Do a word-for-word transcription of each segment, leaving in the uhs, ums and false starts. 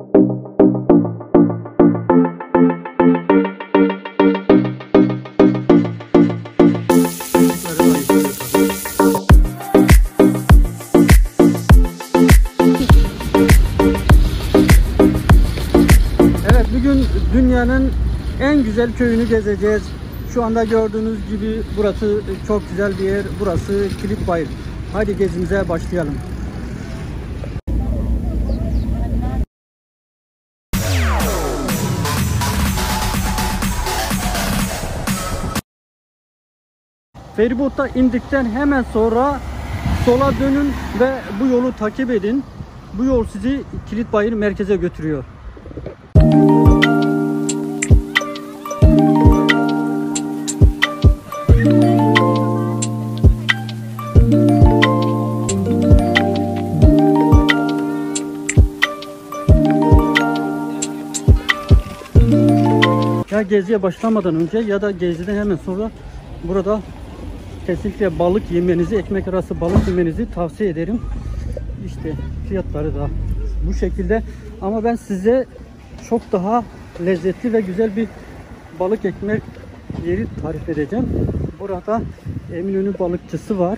Dünyanın en güzel köyünü gezeceğiz. Şu anda gördüğünüz gibi burası çok güzel bir yer. Burası Kilitbayır. Hadi gezimize başlayalım. Feribot'a indikten hemen sonra sola dönün ve bu yolu takip edin. Bu yol sizi Kilitbayır merkeze götürüyor. Ya geziye başlamadan önce ya da geziden hemen sonra burada kesinlikle balık yemenizi, ekmek arası balık yemenizi tavsiye ederim. İşte fiyatları da bu şekilde. Ama ben size çok daha lezzetli ve güzel bir balık ekmek yeri tarif edeceğim. Burada Eminönü balıkçısı var.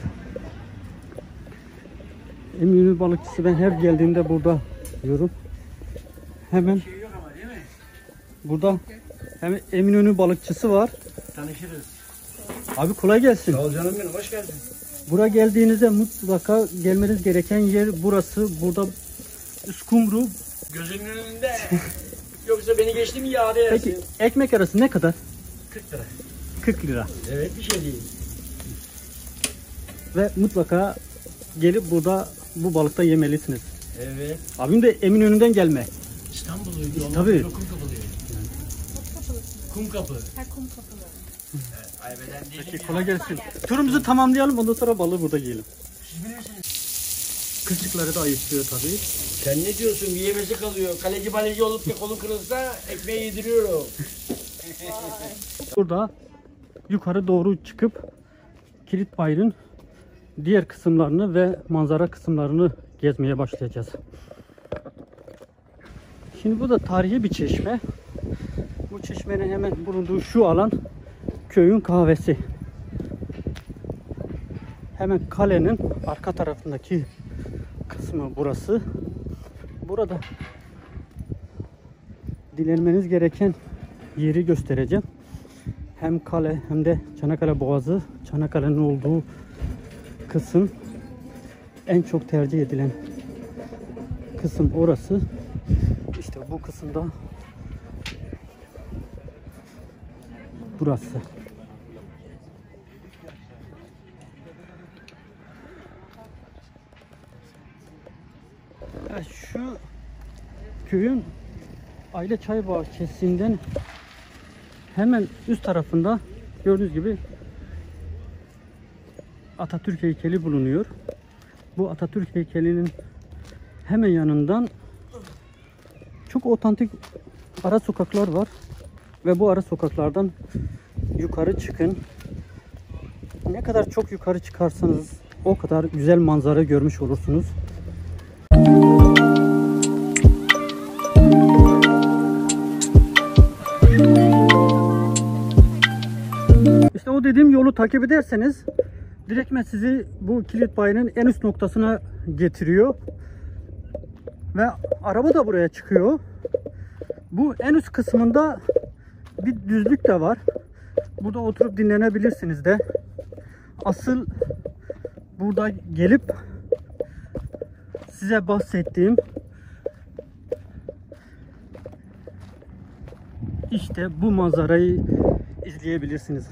Eminönü balıkçısı, ben her geldiğimde burada yiyorum. Hemen burada hem Eminönü balıkçısı var. Tanışırız. Abi kolay gelsin. Sağ ol canım benim, hoş geldin. Buraya geldiğinizde mutlaka gelmeniz gereken yer burası. Burada uskumru. Gözünün önünde. Yoksa beni geçti mi iade edersin. Peki ekmek arası ne kadar? kırk lira. kırk lira. Evet, bir şey değil. Ve mutlaka gelip burada bu balıkta yemelisiniz. Evet. Abim de Eminönü'nden gelme. İstanbul'uydu. Tabii. Kum kapılıyor. Kum kapı. Ha, kum kapılı. Evet, Ayveden değil. Peki kolay gelsin. Turumuzu tamamlayalım, ondan sonra balığı burada yiyelim. Siz bilirsiniz. Kızcıkları da ayıklıyor tabii. Sen ne diyorsun? Bir yemesi kalıyor. Kaleci baleci olup da kolun kırılsa ekmeği yediriyorum. Burada yukarı doğru çıkıp Kilitbayır'ın diğer kısımlarını ve manzara kısımlarını gezmeye başlayacağız. Şimdi bu da tarihi bir çeşme. Bu çeşmenin hemen bulunduğu şu alan köyün kahvesi. Hemen kalenin arka tarafındaki kısmı burası. Burada dilenmeniz gereken yeri göstereceğim. Hem kale hem de Çanakkale Boğazı, Çanakkale'nin olduğu kısım, en çok tercih edilen kısım orası. İşte bu kısımda burası. Ya şu köyün Aile Çay Bahçesi'nden hemen üst tarafında gördüğünüz gibi Atatürk heykeli bulunuyor. Bu Atatürk heykelinin hemen yanından çok otantik ara sokaklar var ve bu ara sokaklardan yukarı çıkın. Ne kadar çok yukarı çıkarsanız o kadar güzel manzara görmüş olursunuz. İşte o dediğim yolu takip ederseniz direktmen sizi bu Kilitbayır'ın en üst noktasına getiriyor. Ve araba da buraya çıkıyor. Bu en üst kısmında bir düzlük de var. Burada oturup dinlenebilirsiniz de. Asıl burada gelip size bahsettiğim işte bu manzarayı izleyebilirsiniz.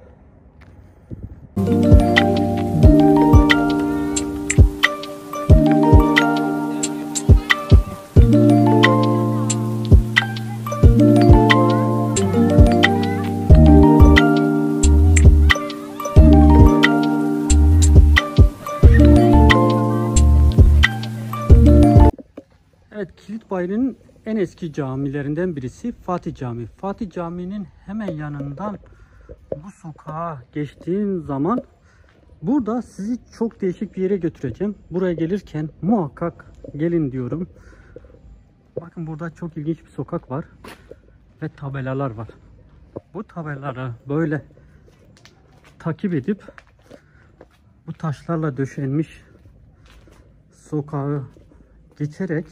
Evet, Kilitbayır'ın en eski camilerinden birisi Fatih Camii. Fatih Camii'nin hemen yanından bu sokağa geçtiğim zaman burada sizi çok değişik bir yere götüreceğim. Buraya gelirken muhakkak gelin diyorum. Bakın burada çok ilginç bir sokak var ve tabelalar var. Bu tabelaları böyle takip edip bu taşlarla döşenmiş sokağı geçerek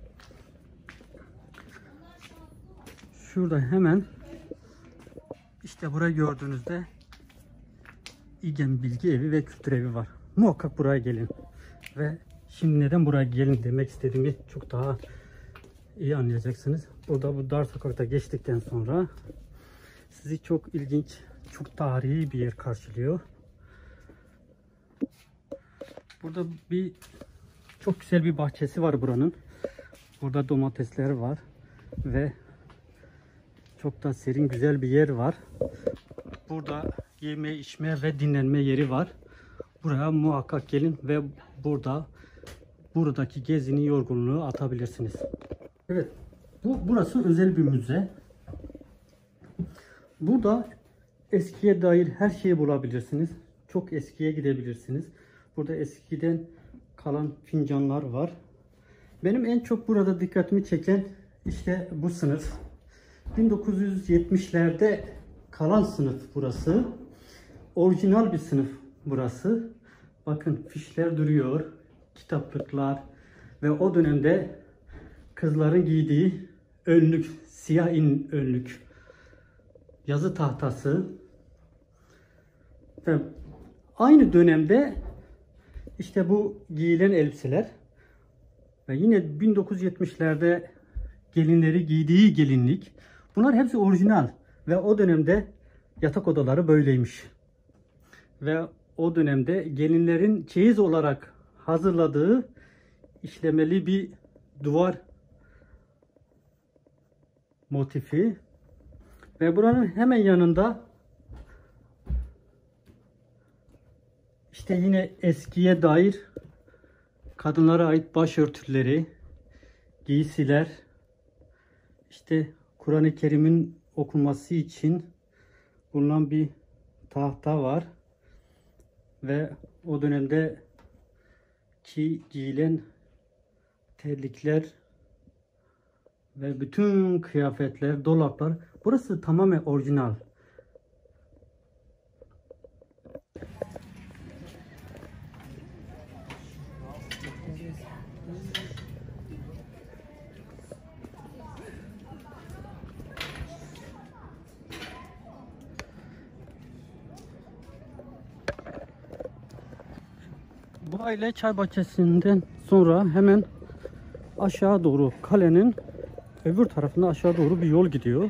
şurada hemen işte burayı gördüğünüzde İGEM Bilgi Evi ve Kültür Evi var. Muhakkak buraya gelin. Ve şimdi neden buraya gelin demek istediğimi çok daha iyi anlayacaksınız. Burada bu dar sokakta geçtikten sonra sizi çok ilginç, çok tarihi bir yer karşılıyor. Burada bir çok güzel bir bahçesi var buranın. Burada domatesler var ve çok da serin, güzel bir yer var. Burada yeme, içme ve dinlenme yeri var. Buraya muhakkak gelin ve burada buradaki gezini, yorgunluğu atabilirsiniz. Evet, bu burası özel bir müze. Burada eskiye dair her şeyi bulabilirsiniz. Çok eskiye gidebilirsiniz. Burada eskiden kalan fincanlar var. Benim en çok burada dikkatimi çeken işte bu sınıf. bin dokuz yüz yetmişlerde kalan sınıf burası. Orijinal bir sınıf burası. Bakın fişler duruyor, kitaplıklar ve o dönemde kızların giydiği önlük, siyah in önlük, yazı tahtası ve aynı dönemde işte bu giyilen elbiseler ve yine bin dokuz yüz yetmişlerde gelinleri giydiği gelinlik. Bunlar hepsi orijinal ve o dönemde yatak odaları böyleymiş. Ve o dönemde gelinlerin çeyiz olarak hazırladığı işlemeli bir duvar motifi ve buranın hemen yanında işte yine eskiye dair kadınlara ait başörtüleri, giysiler, işte Kur'an-ı Kerim'in okunması için bulunan bir tahta var ve o dönemde ki giyilen terlikler ve bütün kıyafetler, dolaplar, burası tamamen orijinal. Bu aile çay bahçesinden sonra hemen aşağı doğru kalenin öbür tarafında aşağı doğru bir yol gidiyor.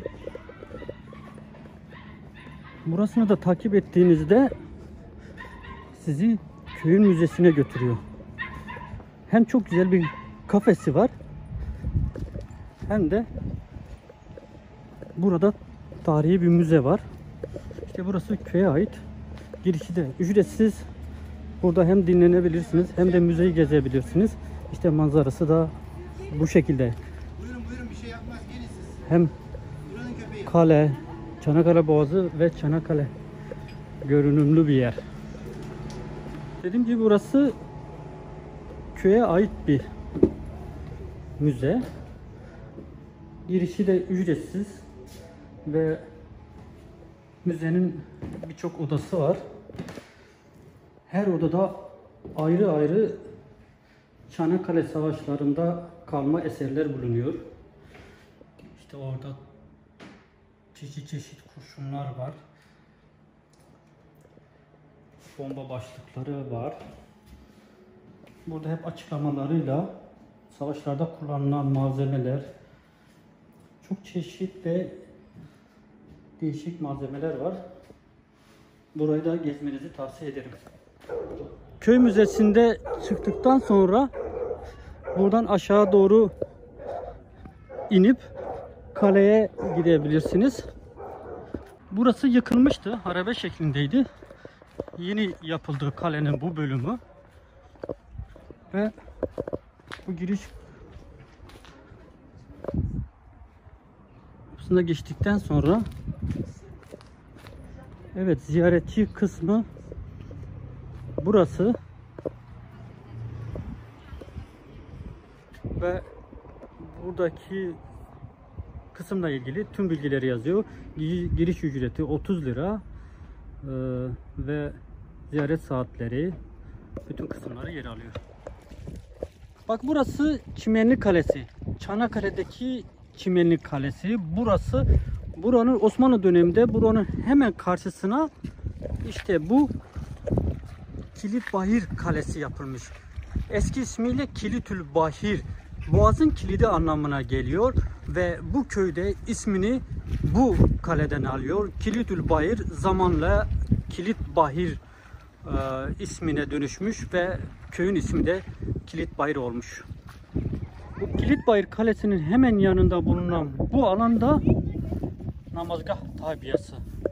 Burasını da takip ettiğinizde sizi köyün müzesine götürüyor. Hem çok güzel bir kafesi var hem de burada tarihi bir müze var. İşte burası köye ait. Girişi de ücretsiz. Burada hem dinlenebilirsiniz hem de müzeyi gezebilirsiniz. İşte manzarası da bu şekilde. Buyurun buyurun bir şey yapmaz gelin siz. Hem Buranın köpeği. kale, Çanakkale Boğazı ve Çanakkale görünümlü bir yer. Dediğim gibi burası köye ait bir müze. Girişi de ücretsiz ve müzenin birçok odası var. Her odada ayrı ayrı Çanakkale Savaşlarında kalma eserler bulunuyor. İşte orada çeşit çeşit kurşunlar var. Bomba başlıkları var. Burada hep açıklamalarıyla savaşlarda kullanılan malzemeler, çok çeşit ve değişik malzemeler var. Burayı da gezmenizi tavsiye ederim. Köy müzesinde çıktıktan sonra buradan aşağı doğru inip kaleye gidebilirsiniz. Burası yıkılmıştı, harabe şeklindeydi. Yeni yapıldı kalenin bu bölümü. Ve bu giriş kapısına geçtikten sonra evet, ziyaretçi kısmı burası ve buradaki kısımla ilgili tüm bilgileri yazıyor. Giriş ücreti otuz lira e, ve ziyaret saatleri, bütün kısımları yer alıyor. Bak, burası Çimenli Kalesi. Çanakkale'deki Çimenli Kalesi. Burası, buranın Osmanlı döneminde buranın hemen karşısına işte bu Kilitbahir Kalesi yapılmış. Eski ismiyle Kilitülbahir, Boğazın kilidi anlamına geliyor ve bu köyde ismini bu kaleden alıyor. Kilitülbahir zamanla Kilitbahir e, ismine dönüşmüş ve köyün ismi de Kilitbahir olmuş. Bu Kilitbahir Kalesi'nin hemen yanında bulunan bu alanda namazgah tabiyası.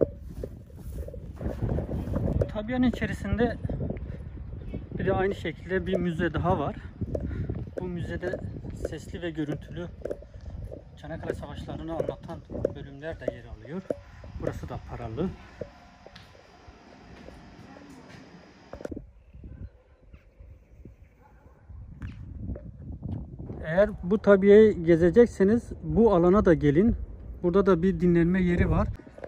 Tabianın içerisinde bir de aynı şekilde bir müze daha var. Bu müzede sesli ve görüntülü Çanakkale Savaşları'nı anlatan bölümler de yer alıyor. Burası da paralı. Eğer bu tabiayı gezecekseniz bu alana da gelin. Burada da bir dinlenme yeri var.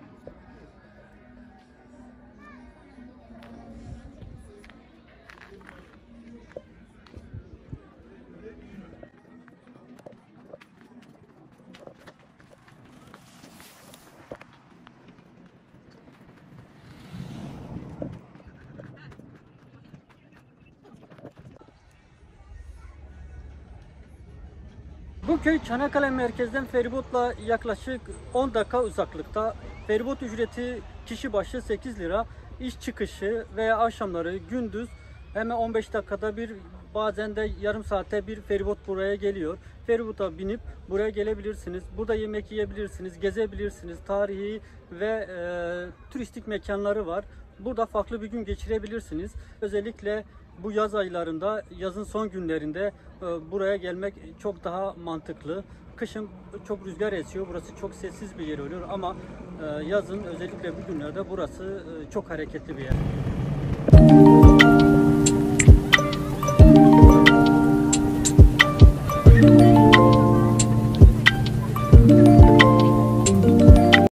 Bu köy Çanakkale merkezden feribotla yaklaşık on dakika uzaklıkta. Feribot ücreti kişi başı sekiz lira. İş çıkışı veya akşamları, gündüz hemen on beş dakikada bir, bazen de yarım saate bir feribot buraya geliyor. Feribota binip buraya gelebilirsiniz. Burada yemek yiyebilirsiniz, gezebilirsiniz. Tarihi ve e, turistik mekanları var. Burada farklı bir gün geçirebilirsiniz. Özellikle bu yaz aylarında, yazın son günlerinde e, buraya gelmek çok daha mantıklı. Kışın çok rüzgar esiyor. Burası çok sessiz bir yer oluyor ama e, yazın özellikle bu günlerde burası e, çok hareketli bir yer.